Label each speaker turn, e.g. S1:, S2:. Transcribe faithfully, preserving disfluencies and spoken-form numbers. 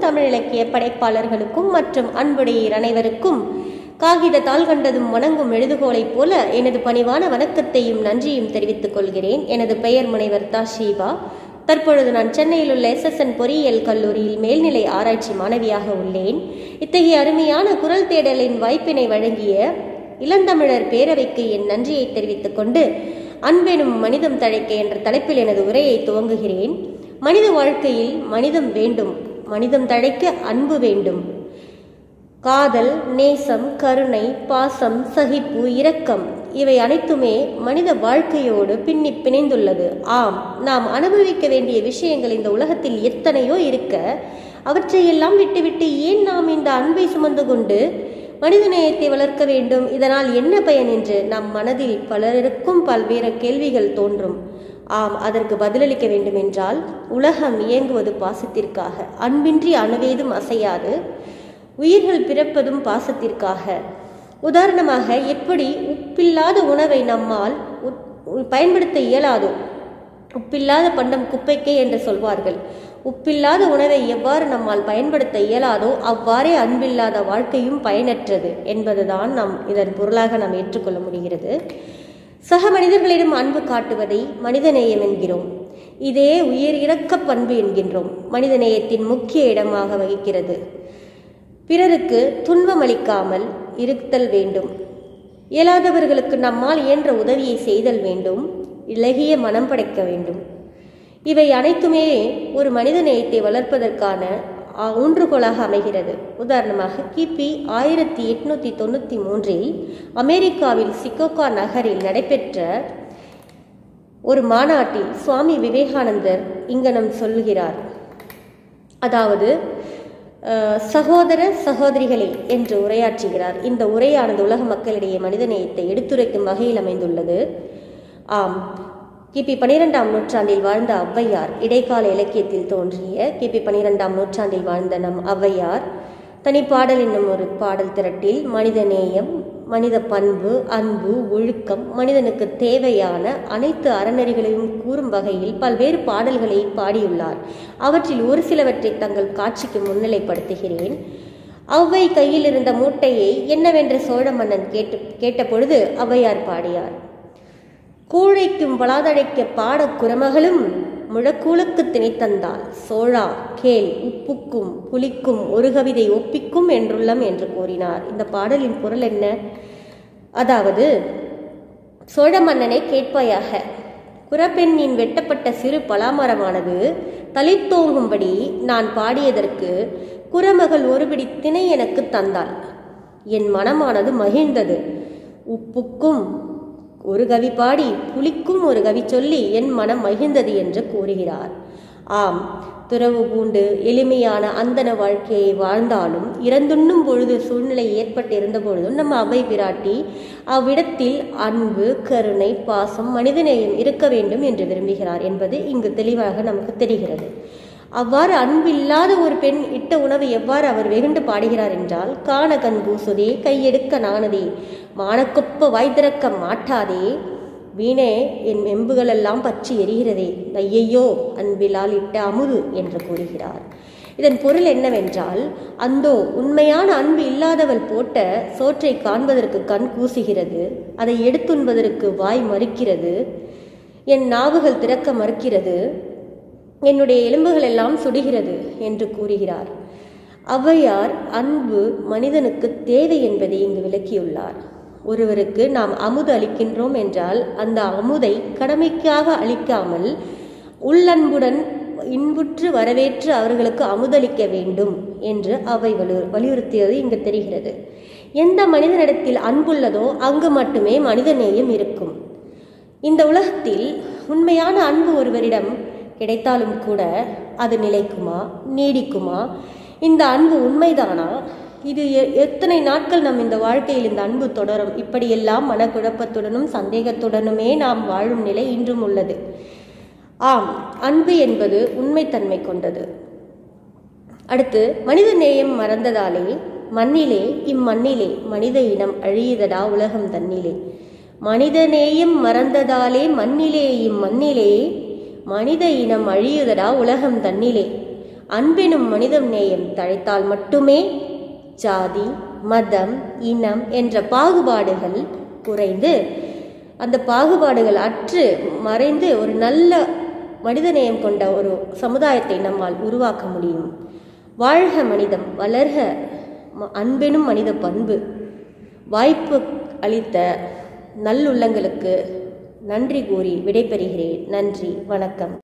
S1: தமிழ் இலக்கிய படைப்பாளர்களுக்கும் மற்றும் அன்புடைய அனைவருக்கும் காகித தாள் கண்டதும் வணங்கும் எழுதுகோளைப் போல எனது பணிவான வணக்கத்தையும் நன்றியும் தெரிவித்துக் கொள்கிறேன். எனது பெயர் முனைவர் தா ஷீபா. தற்பொழுது நான் சென்னையில் உள்ள எஸ் எஸ் என் பொறியியல் கல்லூரியில் மேல்நிலை ஆராய்ச்சி மாணவியாக உள்ளேன். இத்தகைய அருமையான குரல் தேடலின் வாய்ப்பினை வழங்கிய இளந்தமிழர் பேரவைக்கு என் நன்றியை தெரிவித்துக் கொண்டு அன்பெனும் மனிதம் தழைக்க என்ற தலைப்பில் எனது உரையை துவங்குகிறேன். மனித வாழ்க்கையில் மனிதம் வேண்டும், மனிதம் தழைக்க அன்பு வேண்டும். காதல், நேசம், கருணை, பாசம், சகிப்பு, இரக்கம் இவை அனைத்துமே மனித வாழ்க்கையோடு பின்னி பிணைந்துள்ளது. ஆம், நாம் அனுபவிக்க வேண்டிய விஷயங்கள் இந்த உலகத்தில் எத்தனையோ இருக்க அவற்றையெல்லாம் விட்டுவிட்டு ஏன் நாம் இந்த அன்பை சுமந்து கொண்டு மனிதநேயத்தை வளர்க்க வேண்டும், இதனால் என்ன பயன் என்று நம் மனதில் பலருக்கும் பல்வேறு கேள்விகள் தோன்றும். ஆம், அதற்கு பதிலளிக்க வேண்டும் என்றால் உலகம் இயங்குவது பாசத்திற்காக. அன்பின்றி அணுவேதும் அசையாது. உயிர்கள் பிறப்பதும் பாசத்திற்காக. உதாரணமாக, எப்படி உப்பில்லாத உணவை நம்மால் பயன்படுத்த இயலாதோ, உப்பில்லாத பண்டம் குப்பைக்கே என்று சொல்வார்கள். உப்பில்லாத உணவை எவ்வாறு நம்மால் பயன்படுத்த இயலாதோ அவ்வாறே அன்பில்லாத வாழ்க்கையும் பயனற்றது என்பதுதான் நாம் இதன் பொருளாக நாம் ஏற்றுக்கொள்ள முடிகிறது. சக மனிதர்களிடம் அன்பு காட்டுவதை மனிதநேயம் என்கிறோம். இதே உயிர் இரக்க பண்பு என்கின்றோம். மனிதநேயத்தின் முக்கிய இடமாக வகிக்கிறது. பிறருக்கு துன்பம் அளிக்காமல் இருத்தல் வேண்டும். இயலாதவர்களுக்கு நம்மால் இயன்ற உதவியை செய்தல் வேண்டும். இலகிய மனம் படைக்க வேண்டும். இவை அனைத்துமே ஒரு மனித நேயத்தை வளர்ப்பதற்கான ஊன்றுகோலாக அமைகிறது. உதாரணமாக, கிபி ஆயிரத்தி எட்நூத்தி தொண்ணூத்தி மூன்றில் அமெரிக்காவில் சிகோகா நகரில் நடைபெற்ற ஒரு மாநாட்டில் சுவாமி விவேகானந்தர் இங்கனம் சொல்லுகிறார். அதாவது, சகோதர சகோதரிகளே என்று உரையாற்றுகிறார். இந்த உரையானது உலக மக்களிடையே மனிதநேயத்தை எடுத்துரைக்கும் வகையில் அமைந்துள்ளது. ஆம், கிபி பனிரெண்டாம் நூற்றாண்டில் வாழ்ந்த ஔவையார், இடைக்கால இலக்கியத்தில் தோன்றிய கிபி பனிரெண்டாம் நூற்றாண்டில் வாழ்ந்த நம் ஔவையார் தனிப்பாடல் என்னும் ஒரு பாடல் திரட்டில் மனிதநேயம், மனித பண்பு, அன்பு, ஒழுக்கம், மனிதனுக்கு தேவையான அனைத்து அறநெறிகளையும் கூறும் வகையில் பல்வேறு பாடல்களை பாடியுள்ளார். அவற்றில் ஒரு சிலவற்றை தங்கள் காட்சிக்கு முன்னிலைப்படுத்துகிறேன். ஔவை கையில் இருந்த மூட்டையை என்னவென்று சோழ மன்னன் கேட்டு கேட்டபொழுது ஔவையார் பாடியார். கூழைக்கும் வளாதழைக்க பாட குரமகளும் முழக்கூளுக்கு திணைத்தந்தால் சோழா கேள், உப்புக்கும் புலிக்கும் ஒரு கவிதை ஒப்பிக்கும் என்றுள்ளம் என்று கூறினார். இந்த பாடலின் பொருள் என்ன? அதாவது, சோழ மன்னனை கேட்பாயாக, குரப்பெண்ணின் வெட்டப்பட்ட சிறு பலாமரமானது தளித்தோங்கும்படி நான் பாடியதற்கு குரமகள் ஒருபிடி திணை எனக்கு தந்தாள். என் மனமானது மகிழ்ந்தது. உப்புக்கும் ஒரு கவி பாடி புலிக்கும் ஒரு கவி சொல்லி என் மனம் மகிழ்ந்தது என்று கூறுகிறார். ஆம், துறவு பூண்டு எளிமையான அந்தன வாழ்க்கையை வாழ்ந்தாலும் இறந்துண்ணும் பொழுது சூழ்நிலை ஏற்பட்டிருந்த பொழுதும் நம்ம அவை பிராட்டி அவ்விடத்தில் அன்பு, கருணை, பாசம், மனிதநேயம் இருக்க வேண்டும் என்று விரும்புகிறார் என்பது இங்கு தெளிவாக நமக்கு தெரிகிறது. அவ்வாறு அன்பில்லாத ஒரு பெண் இட்ட உணவு எவ்வாறு அவர் வெகுண்டு பாடுகிறார் என்றால், காண கண் கூசுதே, கையெடுக்க நாணதே, மானக்கொப்ப வாய் திறக்க மாட்டாதே, வீணே என் எம்புகளெல்லாம் பற்றி எரிகிறதே, ஐயையோ அன்பிலால் இட்ட அமுது என்று கூறுகிறார். இதன் பொருள் என்னவென்றால், அந்தோ உண்மையான அன்பு இல்லாதவள் போட்ட சோற்றை காண்பதற்கு கண் கூசுகிறது, அதை எடுத்துண்பதற்கு வாய் மறுக்கிறது, என் நாவுகள் திறக்க மறுக்கிறது, என்னுடைய எலும்புகள் எல்லாம் சுடுகிறது என்று கூறுகிறார். ஔவையார் அன்பு மனிதனுக்கு தேவை என்பதை இங்கு விளக்கியுள்ளார். ஒருவருக்கு நாம் அமுது அளிக்கின்றோம் என்றால் அந்த அமுதை கடமைக்காக அளிக்காமல் உள்ளன்புடன் இன்புற்று வரவேற்று அவர்களுக்கு அமுதளிக்க வேண்டும் என்று அவை வலு வலியுறுத்தியது இங்கு தெரிகிறது. எந்த மனிதனிடத்தில் அன்புள்ளதோ அங்கு மட்டுமே மனிதநேயம் இருக்கும். இந்த உலகத்தில் உண்மையான அன்பு ஒருவரிடம் கிடைத்தாலும் கூட அது நிலைக்குமா, நீடிக்குமா? இந்த அன்பு உண்மைதானா? இது எத்தனை நாட்கள் நம் இந்த வாழ்க்கையில் இந்த அன்பு தொடரும்? இப்படியெல்லாம் மனக்குழப்பத்துடனும் சந்தேகத்துடனுமே நாம் வாழும் நிலை இன்றும் உள்ளது. ஆம், அன்பு என்பது உண்மைத்தன்மை கொண்டது. அடுத்து, மனித நேயம் மறந்ததாலே மண்ணிலே இம்மண்ணிலே மனித இனம் அழியுதடா உலகம் தன்னிலே. மனித நேயம் மறந்ததாலே மண்ணிலே இம்மண்ணிலே மனித இனம் அழியுதடா உலகம் தன்னிலே. அன்பெனும் மனித நேயம் தழைத்தால் மட்டுமே ஜாதி, மதம், இனம் என்ற பாகுபாடுகள் குறைந்து அந்த பாகுபாடுகள் அற்று மறைந்து ஒரு நல்ல மனிதநேயம் கொண்ட ஒரு சமுதாயத்தை நம்மால் உருவாக்க முடியும். வாழ்க மனிதம், வளர்க அன்பெனும் மனித பண்பு. வாய்ப்பு அளித்த நல்லுள்ளங்களுக்கு நன்றி கூறி விடைபெறுகிறேன். நன்றி, வணக்கம்.